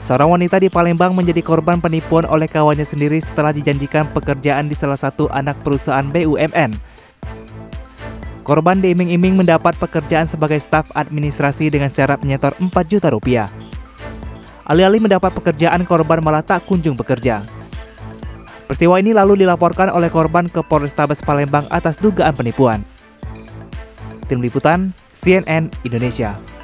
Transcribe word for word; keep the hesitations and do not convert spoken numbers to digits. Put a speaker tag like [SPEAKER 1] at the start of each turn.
[SPEAKER 1] Seorang wanita di Palembang menjadi korban penipuan oleh kawannya sendiri setelah dijanjikan pekerjaan di salah satu anak perusahaan B U M N. Korban diiming-iming mendapat pekerjaan sebagai staf administrasi dengan syarat menyetor empat juta rupiah. Alih-alih mendapat pekerjaan, korban malah tak kunjung bekerja. Peristiwa ini lalu dilaporkan oleh korban ke Polrestabes Palembang atas dugaan penipuan. Tim Liputan C N N Indonesia.